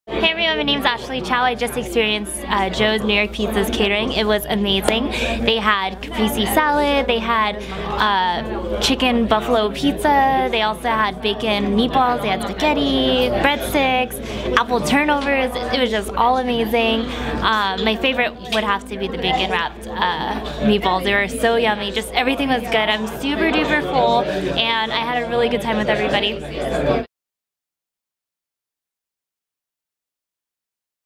Hey everyone, my name's Ashley Chow. I just experienced Joe's New York Pizza's catering. It was amazing. They had caprese salad, they had chicken buffalo pizza, they also had bacon meatballs, they had spaghetti, breadsticks, apple turnovers. It was just all amazing. My favorite would have to be the bacon wrapped meatballs. They were so yummy. Just everything was good. I'm super duper full and I had a really good time with everybody.